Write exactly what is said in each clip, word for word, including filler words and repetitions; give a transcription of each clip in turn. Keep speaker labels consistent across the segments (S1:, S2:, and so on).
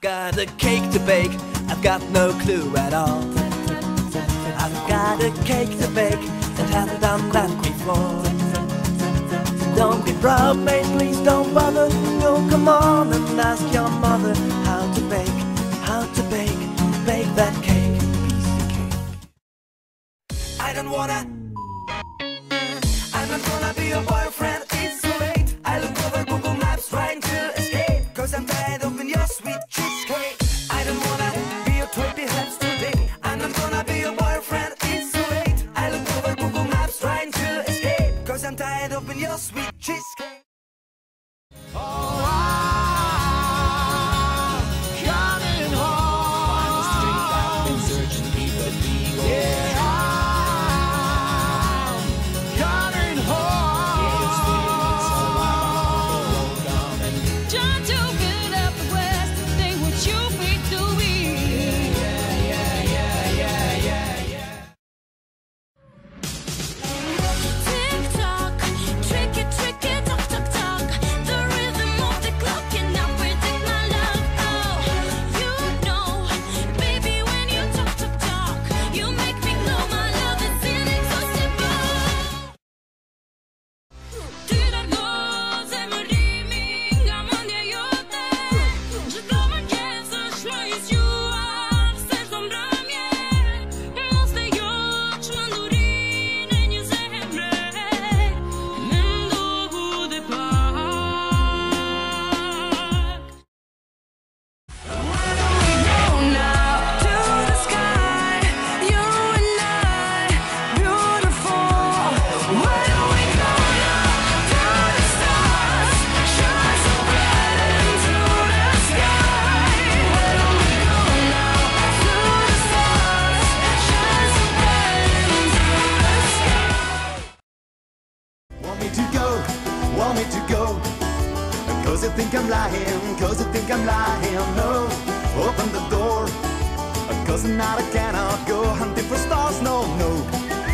S1: got a cake to bake, I've got no clue at all. I've got a cake to bake and haven't done that before. Don't be proud, mate, please don't bother. No, come on and ask your mother how to bake, how to bake, bake that cake, piece of cake. I don't wanna, I'm not gonna be your boyfriend, it's too late. I look over Google Maps trying to escape, cause I'm tired of your sweet cheesecake. I don't wanna be your toy perhaps today. I'm not gonna be your boyfriend, it's too late. I look over Google Maps trying to escape, cause I'm tired of your sweet cheesecake. Oh, I'm coming home. Find the street I've been searching, people be yeah, I'm coming home. Yeah, it's feeling so long, long, and
S2: Trying to get up the west and think what you be doing.
S1: yeah, yeah, yeah, yeah, yeah, yeah.
S2: Tick tock, tricky, tricky, tock, tock, tock. The rhythm of the clock cannot predict my love. Oh, you know, baby, when you talk, talk, talk, you make me know my love is inexhaustible. Tyle głosy mrimi, gamon je jote, że to mnie zaśmieje siła w sercem bramie. Måste jag mandorinen ju sämre, men då borde pack. Where do we go now? To the sky, you and I, beautiful. Where do we go now? To the stars, shine so bright into the sky. Where do we go now? To the stars, shine so bright into the sky.
S3: Want me to go, want me to go, cause you think I'm lying, cause you think I'm lying. No, open the door, cause tonight I cannot go hunting for stars, no, no.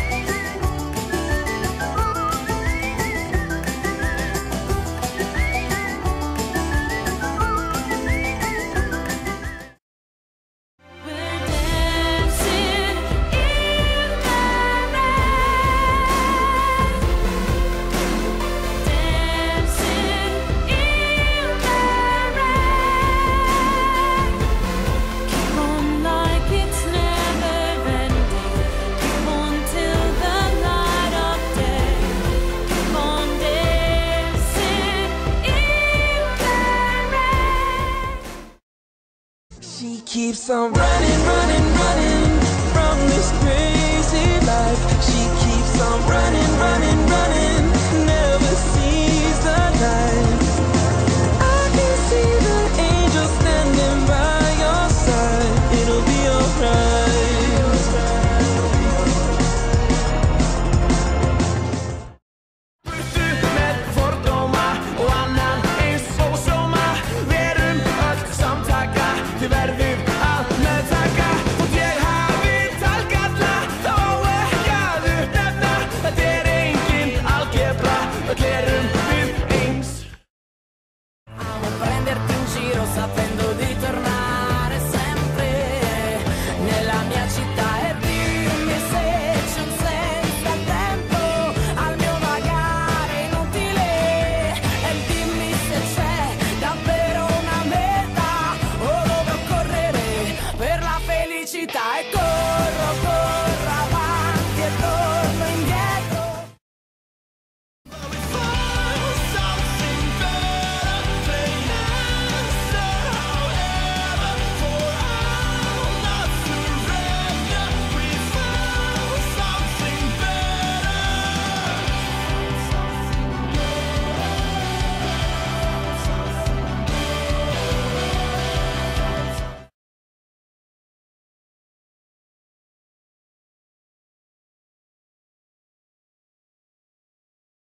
S2: We're dancing in the rain, dancing in the rain. Keep on like it's never ending. Keep on till the light of day. Keep on dancing in the rain.
S1: She keeps on running, running, running from this crazy life. She keeps on running, running, running, never sees the light. I can see the angel standing by your side. It'll be alright. Burtu með fordóma og annan eins og sóma. Verum öll samtaka, þið verðum að meðtaka. Þótt ég hafi talgalla, þá á ekki að uppnefna. Þetta er engin algebra, öll erum við eins.
S2: Amo prenderti in giro sapendo di tornare sempre nella mia città e dirmi se c'è un senza tempo al mio vagare inutile e dimmi se c'è davvero una meta o dove correre per la felicità e